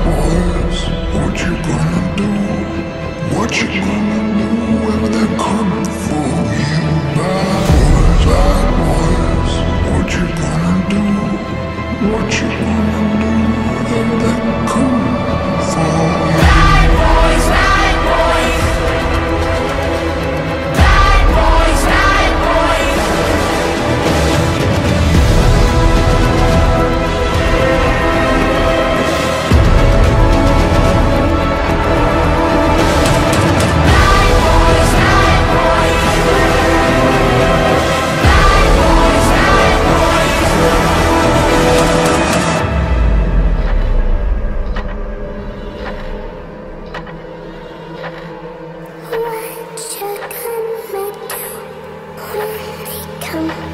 boys, what you gonna do? What you gonna do when they come for you? Bad boys, what you gonna do? What you gonna do when they come for you? Bad boys, bad boys. Bad boys, bad boys. What you gonna do when they come?